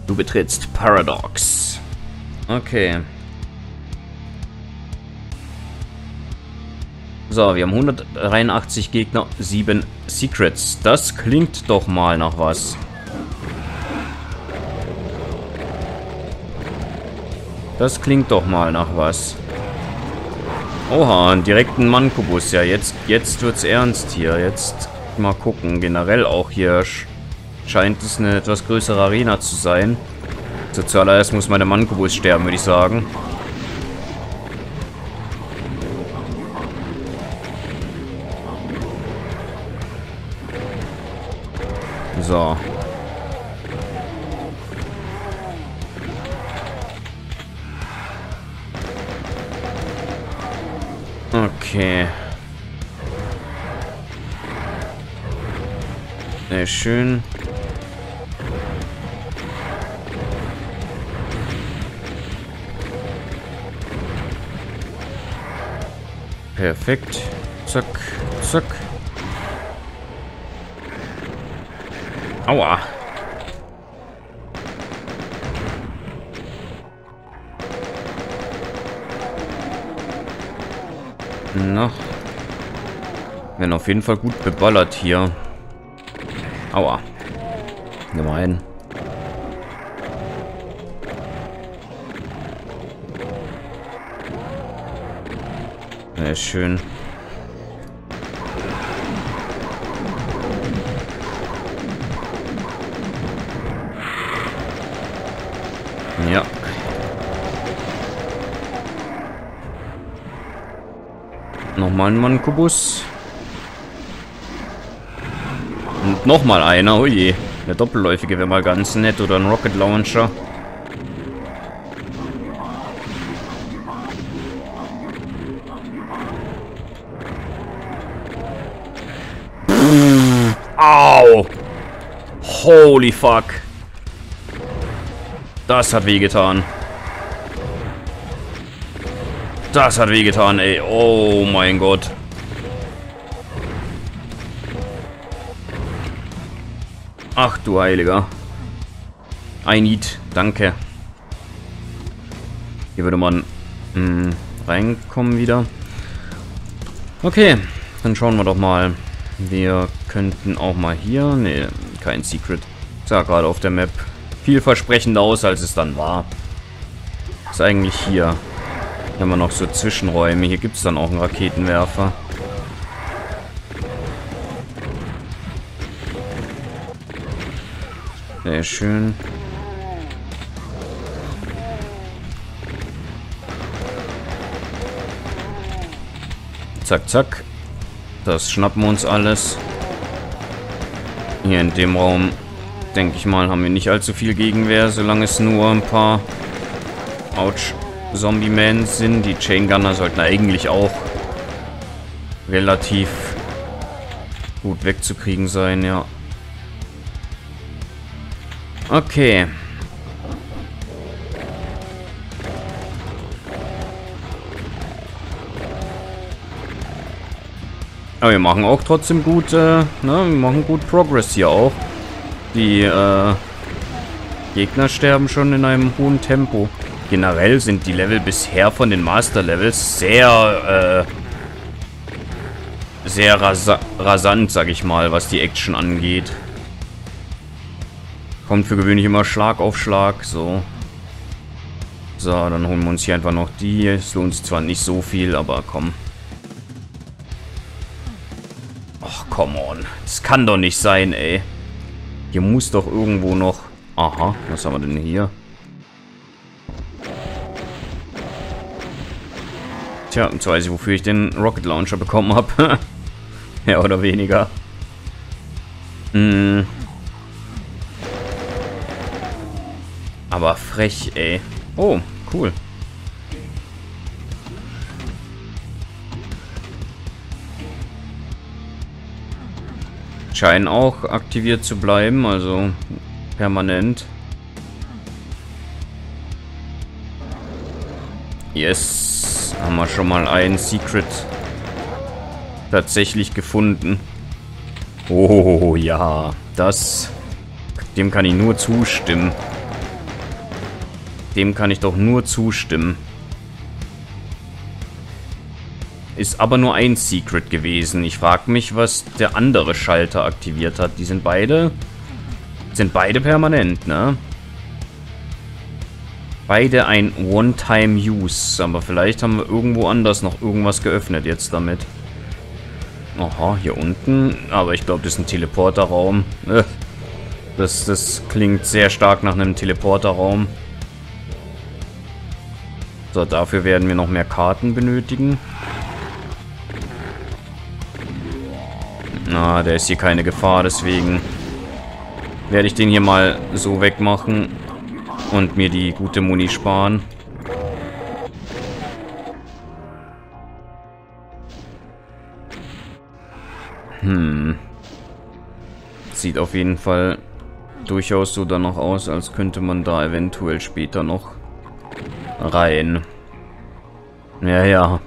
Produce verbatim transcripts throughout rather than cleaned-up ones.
Du betrittst Paradox. Okay. So, wir haben hundertdreiundachtzig Gegner, sieben Secrets. Das klingt doch mal nach was. Das klingt doch mal nach was. Oha, einen direkten Mankobus. Ja, jetzt, jetzt wird's ernst hier. Jetzt mal gucken. Generell auch hier scheint es eine etwas größere Arena zu sein. Also zuallererst muss meine Mankobus sterben, würde ich sagen. So. Okay. Sehr schön. Perfekt. Zack, zack. Aua. Na. Werden auf jeden Fall gut beballert hier. Aua. Gemein. Sehr schön. Ja. Nochmal ein Mankobus. Und nochmal einer. Oh je. Der doppelläufige wäre mal ganz nett. Oder ein Rocket Launcher. Au! Holy fuck. Das hat wehgetan. Das hat wehgetan, ey. Oh mein Gott. Ach du Heiliger. I need. Danke. Hier würde man mh, reinkommen wieder. Okay, dann schauen wir doch mal. Wir könnten auch mal hier... Ne, kein Secret. Sah gerade auf der Map vielversprechender aus, als es dann war. Ist eigentlich hier. Hier haben wir noch so Zwischenräume. Hier gibt es dann auch einen Raketenwerfer. Sehr schön. Zack, zack. Das schnappen wir uns alles. Hier in dem Raum, denke ich mal, haben wir nicht allzu viel Gegenwehr, solange es nur ein paar Ouch Zombie-Mans sind. Die Chain Gunner sollten eigentlich auch relativ gut wegzukriegen sein, ja. Okay. Aber wir machen auch trotzdem gut, äh, ne, wir machen gut Progress hier auch. Die, äh, Gegner sterben schon in einem hohen Tempo. Generell sind die Level bisher von den Master-Levels sehr, äh, sehr rasa rasant, sag ich mal, was die Action angeht. Kommt für gewöhnlich immer Schlag auf Schlag, so. So, dann holen wir uns hier einfach noch die. Es lohnt sich zwar nicht so viel, aber komm. Ach, come on. Das kann doch nicht sein, ey. Hier muss doch irgendwo noch... Aha, was haben wir denn hier? Tja, jetzt weiß ich, wofür ich den Rocket Launcher bekommen habe. Ja, oder weniger. Hm. Aber frech, ey. Oh, cool. Scheinen auch aktiviert zu bleiben, also permanent. Yes, haben wir schon mal ein Secret tatsächlich gefunden. Oh ja, das, dem kann ich nur zustimmen. Dem kann ich doch nur zustimmen. Ist aber nur ein Secret gewesen. Ich frage mich, was der andere Schalter aktiviert hat. Die sind beide... Sind beide permanent, ne? Beide ein One-Time-Use. Aber vielleicht haben wir irgendwo anders noch irgendwas geöffnet jetzt damit. Aha, hier unten. Aber ich glaube, das ist ein Teleporterraum. Das, das klingt sehr stark nach einem Teleporterraum. So, dafür werden wir noch mehr Karten benötigen. Na, der ist hier keine Gefahr, deswegen werde ich den hier mal so wegmachen und mir die gute Muni sparen. Hm. Sieht auf jeden Fall durchaus so danach aus, als könnte man da eventuell später noch rein. Ja, ja.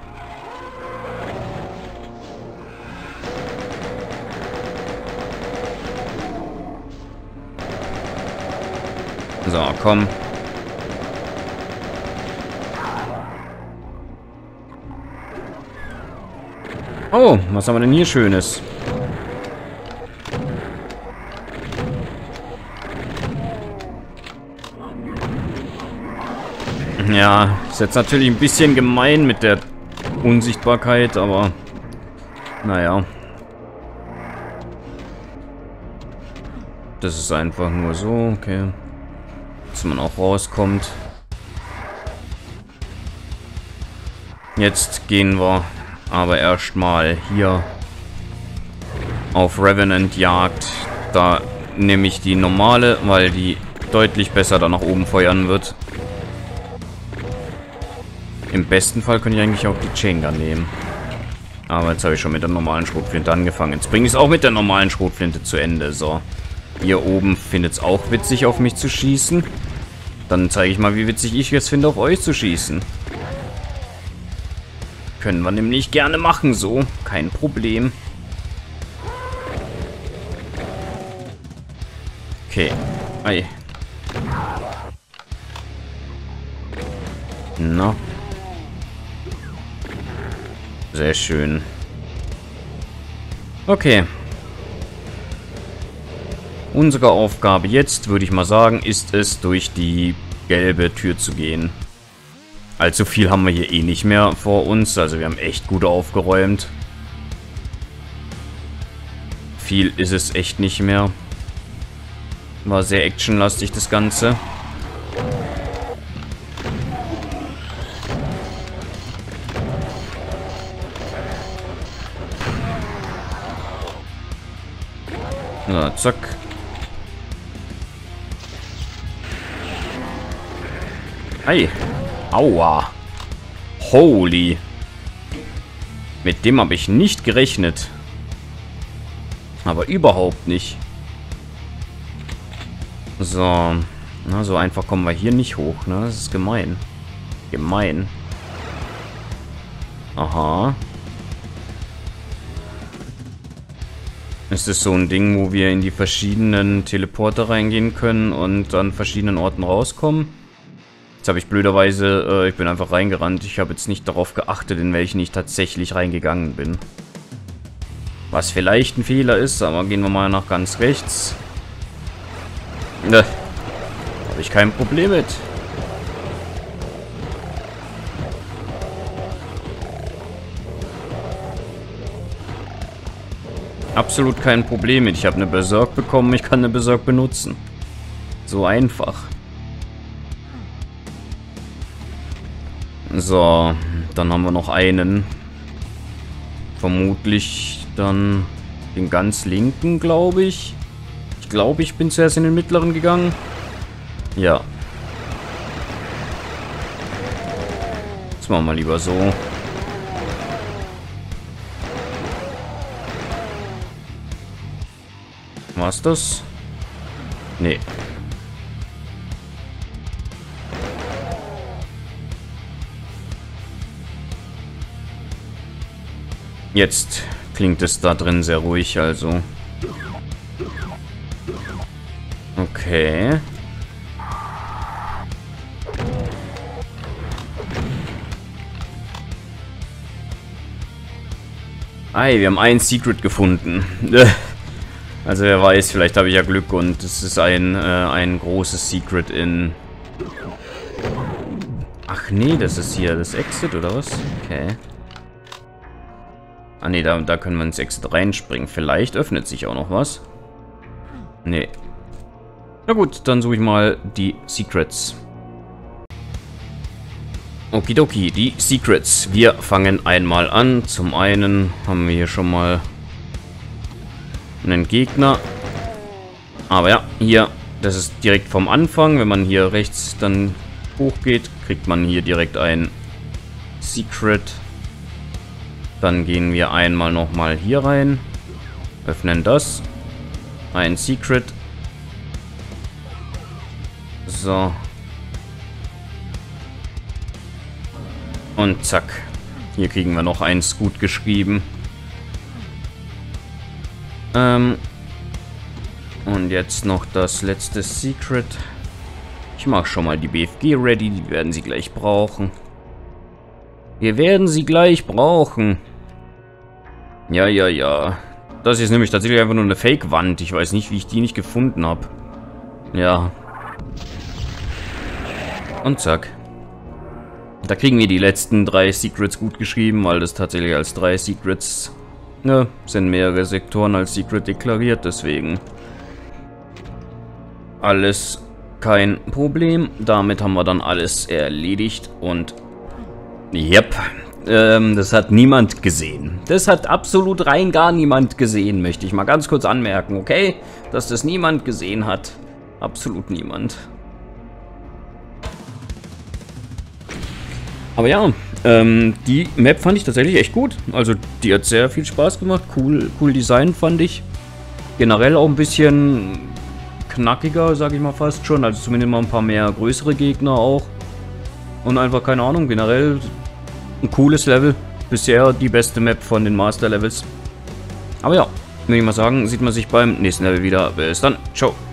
So, komm. Oh, was haben wir denn hier Schönes? Ja, ist jetzt natürlich ein bisschen gemein mit der Unsichtbarkeit, aber naja. Das ist einfach nur so, okay. Dass man auch rauskommt. Jetzt gehen wir aber erstmal hier auf Revenant Jagd. Da nehme ich die normale, weil die deutlich besser da nach oben feuern wird. Im besten Fall könnte ich eigentlich auch die Chaingun nehmen. Aber jetzt habe ich schon mit der normalen Schrotflinte angefangen. Jetzt bringe ich es auch mit der normalen Schrotflinte zu Ende. So. Ihr oben findet es auch witzig, auf mich zu schießen. Dann zeige ich mal, wie witzig ich es finde, auf euch zu schießen. Können wir nämlich gerne machen, so. Kein Problem. Okay. Ei. Na. Sehr schön. Okay. Unsere Aufgabe jetzt, würde ich mal sagen, ist es, durch die gelbe Tür zu gehen. Allzu viel haben wir hier eh nicht mehr vor uns. Also wir haben echt gut aufgeräumt. Viel ist es echt nicht mehr. War sehr actionlastig das Ganze. So, zack. Ei. Aua. Holy. Mit dem habe ich nicht gerechnet. Aber überhaupt nicht. So. Na, so einfach kommen wir hier nicht hoch, ne? Das ist gemein. Gemein. Aha. Ist das so ein Ding, wo wir in die verschiedenen Teleporter reingehen können und an verschiedenen Orten rauskommen? Jetzt habe ich blöderweise, äh, ich bin einfach reingerannt. Ich habe jetzt nicht darauf geachtet, in welchen ich tatsächlich reingegangen bin. Was vielleicht ein Fehler ist, aber gehen wir mal nach ganz rechts. Ne, habe ich kein Problem mit. Absolut kein Problem mit. Ich habe eine Berserk bekommen, ich kann eine Berserk benutzen. So einfach. So, dann haben wir noch einen. Vermutlich dann den ganz linken, glaube ich. Ich glaube, ich bin zuerst in den mittleren gegangen. Ja. Das machen wir lieber so. War's das? Nee. Jetzt klingt es da drin sehr ruhig, also. Okay. Ei, wir haben ein Secret gefunden. Also wer weiß, vielleicht habe ich ja Glück und es ist ein, äh, ein großes Secret in... Ach nee, das ist hier das Exit oder was? Okay. Ah nee, da, da können wir ins Exit reinspringen. Vielleicht öffnet sich auch noch was. Nee. Na gut, dann suche ich mal die Secrets. Okidoki, die Secrets. Wir fangen einmal an. Zum einen haben wir hier schon mal einen Gegner. Aber ja, hier, das ist direkt vom Anfang. Wenn man hier rechts dann hochgeht, kriegt man hier direkt ein Secret. Dann gehen wir einmal nochmal hier rein. Öffnen das. Ein Secret. So. Und zack. Hier kriegen wir noch eins gut geschrieben. Ähm. Und jetzt noch das letzte Secret. Ich mache schon mal die B F G ready. Die werden sie gleich brauchen. Wir werden sie gleich brauchen. Ja, ja, ja. Das ist nämlich tatsächlich einfach nur eine Fake-Wand. Ich weiß nicht, wie ich die nicht gefunden habe. Ja. Und zack. Da kriegen wir die letzten drei Secrets gut geschrieben, weil das tatsächlich als drei Secrets, ne, sind mehrere Sektoren als Secret deklariert, deswegen alles kein Problem. Damit haben wir dann alles erledigt und yep, ähm, das hat niemand gesehen. Das hat absolut rein gar niemand gesehen, möchte ich mal ganz kurz anmerken, okay? Dass das niemand gesehen hat. Absolut niemand. Aber ja, ähm, die Map fand ich tatsächlich echt gut. Also die hat sehr viel Spaß gemacht. Cool, cool Design fand ich. Generell auch ein bisschen knackiger, sage ich mal fast schon. Also zumindest mal ein paar mehr größere Gegner auch. Und einfach, keine Ahnung, generell ein cooles Level. Bisher die beste Map von den Master Levels. Aber ja, würde ich mal sagen, sieht man sich beim nächsten Level wieder. Bis dann. Ciao.